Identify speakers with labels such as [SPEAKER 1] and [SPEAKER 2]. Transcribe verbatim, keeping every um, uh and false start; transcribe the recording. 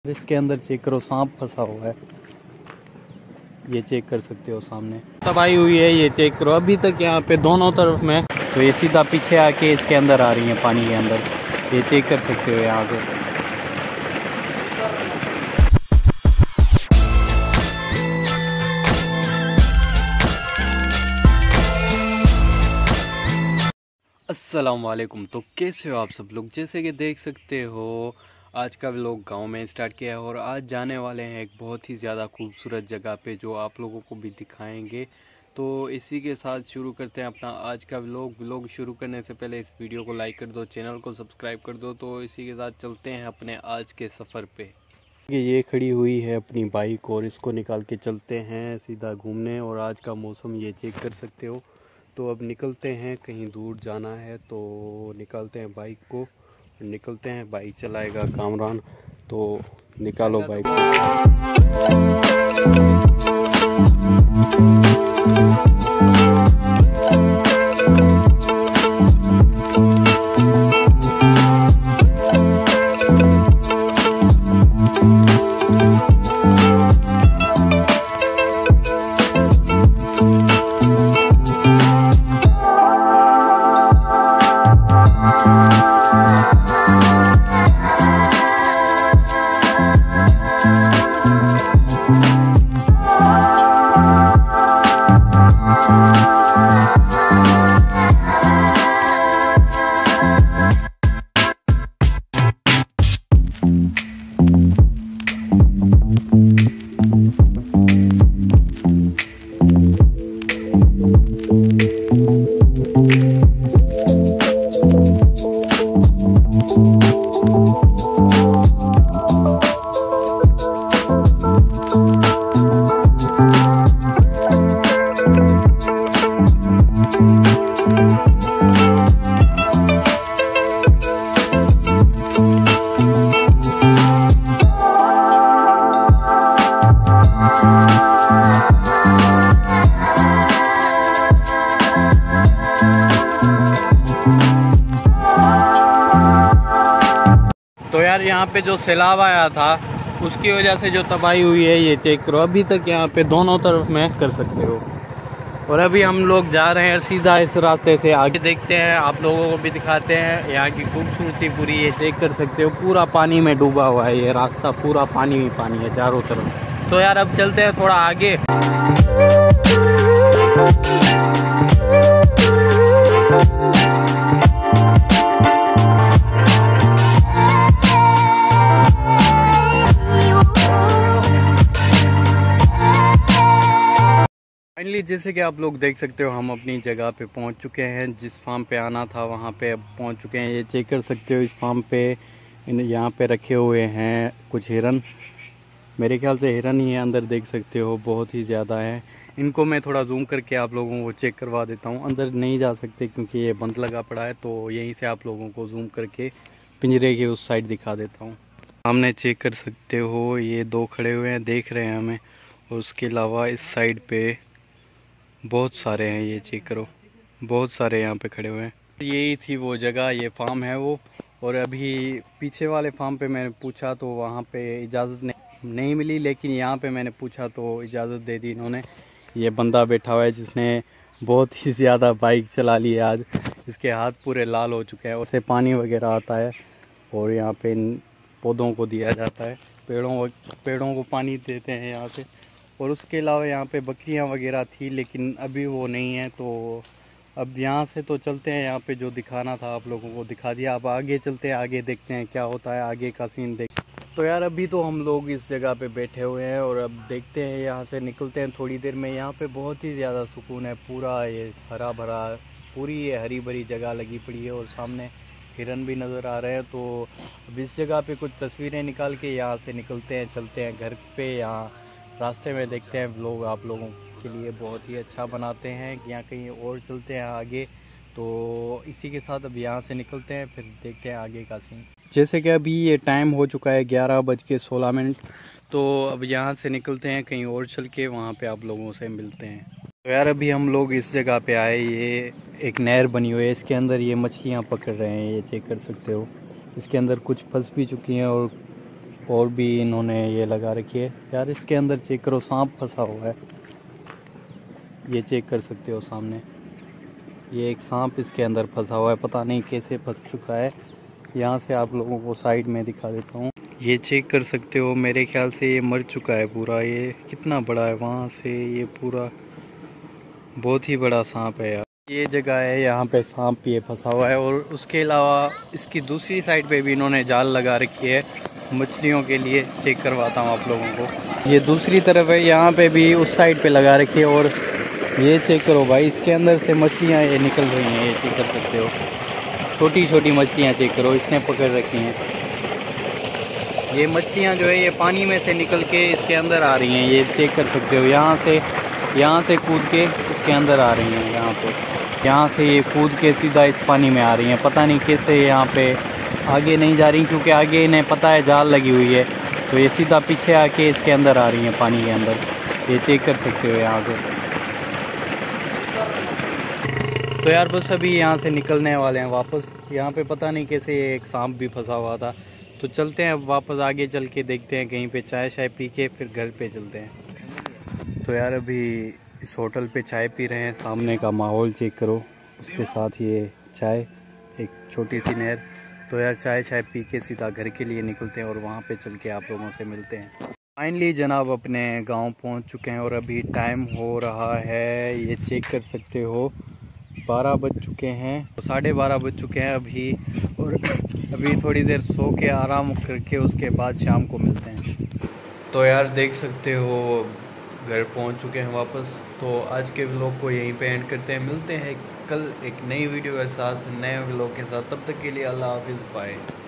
[SPEAKER 1] इसके अंदर चेक करो, सांप फंसा हुआ है, ये चेक कर सकते हो सामने तबाही हुई है। ये चेक करो, अभी तक यहाँ पे दोनों तरफ में, तो ये सीधा पीछे आके इसके अंदर आ रही है पानी के अंदर, ये चेक कर सकते हो यहाँ से। अस्सलाम वालेकुम। तो कैसे हो आप सब लोग? जैसे कि देख सकते हो आज का व्लॉग गांव में स्टार्ट किया है और आज जाने वाले हैं एक बहुत ही ज़्यादा खूबसूरत जगह पे जो आप लोगों को भी दिखाएंगे। तो इसी के साथ शुरू करते हैं अपना आज का व्लॉग। व्लॉग शुरू करने से पहले इस वीडियो को लाइक कर दो, चैनल को सब्सक्राइब कर दो। तो इसी के साथ चलते हैं अपने आज के सफ़र पे। ये खड़ी हुई है अपनी बाइक और इसको निकाल के चलते हैं सीधा घूमने। और आज का मौसम ये चेक कर सकते हो। तो अब निकलते हैं, कहीं दूर जाना है तो निकालते हैं बाइक को, निकलते हैं। बाइक चलाएगा कामरान, तो निकालो बाइक को। तो यार यहाँ पे जो सैलाब आया था उसकी वजह से जो तबाही हुई है ये चेक करो। अभी तक यहाँ पे दोनों तरफ में कर सकते हो। और अभी हम लोग जा रहे हैं सीधा इस रास्ते से आगे, देखते हैं, आप लोगों को भी दिखाते हैं यहाँ की खूबसूरती पूरी। ये चेक कर सकते हो, पूरा पानी में डूबा हुआ है ये रास्ता, पूरा पानी ही पानी है चारों तरफ। तो यार अब चलते हैं थोड़ा आगे। फाइनली जैसे कि आप लोग देख सकते हो हम अपनी जगह पे पहुंच चुके हैं। जिस फार्म पे आना था वहां पे अब पहुंच चुके हैं। ये चेक कर सकते हो, इस फार्म पे यहाँ पे रखे हुए हैं कुछ हिरन, मेरे ख्याल से हिरन ही है, अंदर देख सकते हो बहुत ही ज़्यादा है। इनको मैं थोड़ा जूम करके आप लोगों को चेक करवा देता हूँ। अंदर नहीं जा सकते क्योंकि ये बंद लगा पड़ा है, तो यहीं से आप लोगों को जूम करके पिंजरे की उस साइड दिखा देता हूँ। सामने चेक कर सकते हो ये दो खड़े हुए हैं, देख रहे हैं हमें। और उसके अलावा इस साइड पे बहुत सारे हैं, ये चेक करो, बहुत सारे यहाँ पे खड़े हुए हैं। यही थी वो जगह, ये फार्म है वो। और अभी पीछे वाले फार्म पे मैंने पूछा तो वहाँ पे इजाज़त नहीं, नहीं मिली, लेकिन यहाँ पे मैंने पूछा तो इजाज़त दे दी इन्होंने। ये बंदा बैठा हुआ है जिसने बहुत ही ज़्यादा बाइक चला ली है आज, इसके हाथ पूरे लाल हो चुके हैं। उससे पानी वगैरह आता है और यहाँ पे इन पौधों को दिया जाता है, पेड़ों पेड़ों को पानी देते हैं यहाँ से। और उसके अलावा यहाँ पे बकरियाँ वगैरह थी, लेकिन अभी वो नहीं है। तो अब यहाँ से तो चलते हैं, यहाँ पे जो दिखाना था आप लोगों को दिखा दिया। अब आगे चलते हैं, आगे देखते हैं क्या होता है, आगे का सीन देख। तो यार अभी तो हम लोग इस जगह पे बैठे हुए हैं और अब देखते हैं, यहाँ से निकलते हैं थोड़ी देर में। यहाँ पे बहुत ही ज़्यादा सुकून है, पूरा ये हरा भरा, पूरी ये हरी भरी जगह लगी पड़ी है और सामने हिरन भी नज़र आ रहे हैं। तो अब इस जगह पे कुछ तस्वीरें निकाल के यहाँ से निकलते हैं, चलते हैं घर पे। यहाँ रास्ते में देखते हैं व्लॉग आप लोगों के लिए बहुत ही अच्छा बनाते हैं, यहाँ कहीं और चलते हैं आगे। तो इसी के साथ अब यहाँ से निकलते हैं, फिर देखते हैं आगे का सीन। जैसे कि अभी ये टाइम हो चुका है ग्यारह बज के सोलह मिनट। तो अब यहाँ से निकलते हैं, कहीं और चल के वहाँ पे आप लोगों से मिलते हैं। तो यार अभी हम लोग इस जगह पे आए, ये एक नहर बनी हुई है, इसके अंदर ये मछलियाँ पकड़ रहे हैं, ये चेक कर सकते हो। इसके अंदर कुछ फंस भी चुकी हैं और और भी इन्होंने ये लगा रखी है। यार इसके अंदर चेक करो, सांप फंसा हुआ है, ये चेक कर सकते हो सामने, ये एक सांप इसके अंदर फंसा हुआ है, पता नहीं कैसे फंस चुका है। यहाँ से आप लोगों को साइड में दिखा देता हूँ, ये चेक कर सकते हो। मेरे ख्याल से ये मर चुका है पूरा। ये कितना बड़ा है, वहाँ से ये पूरा बहुत ही बड़ा सांप है यार। ये जगह है, यहाँ पे सांप ये फंसा हुआ है। और उसके अलावा इसकी दूसरी साइड पे भी इन्होंने जाल लगा रखी है मछलियों के लिए। चेक करवाता हूँ आप लोगों को। ये दूसरी तरफ है, यहाँ पे भी उस साइड पे लगा रखी है। और ये चेक करो भाई, इसके अंदर से मछलियाँ ये निकल रही हैं, ये चेक कर सकते हो। छोटी छोटी मछलियाँ चेक करो, इसने पकड़ रखी हैं। ये मछलियाँ जो है ये पानी में से निकल के इसके अंदर आ रही हैं, ये चेक कर सकते हो। यहाँ से यहाँ से कूद के इसके अंदर आ रही हैं। यहाँ पे यहाँ से ये कूद के सीधा इस पानी में आ रही हैं। पता नहीं कैसे यहाँ पे आगे नहीं जा रही, क्योंकि आगे इन्हें पता है जाल लगी हुई है, तो ये सीधा पीछे आके इसके अंदर आ रही हैं पानी के अंदर। ये चेक कर सकते हो यहाँ से। तो यार बस अभी यहाँ से निकलने वाले हैं वापस। यहाँ पे पता नहीं कैसे एक सांप भी फंसा हुआ था, तो चलते हैं अब वापस आगे चल के देखते हैं कहीं पे चाय शाय पी के फिर घर पे चलते हैं। तो यार अभी इस होटल पे चाय पी रहे हैं, सामने का माहौल चेक करो, उसके साथ ये चाय, एक छोटी सी नहर। तो यार चाय चाय पी के सीधा घर के लिए निकलते हैं और वहाँ पे चल के आप लोगों से मिलते हैं। फाइनली जनाब अपने गाँव पहुँच चुके हैं और अभी टाइम हो रहा है, ये चेक कर सकते हो, बारह बज चुके हैं, साढ़े बारह बज चुके हैं अभी। और अभी थोड़ी देर सो के आराम करके उसके बाद शाम को मिलते हैं। तो यार देख सकते हो घर पहुंच चुके हैं वापस। तो आज के व्लॉग को यहीं पे एंड करते हैं, मिलते हैं कल एक नई वीडियो के साथ, नए व्लॉग के साथ। तब तक के लिए अल्लाह हाफिज़, बाय।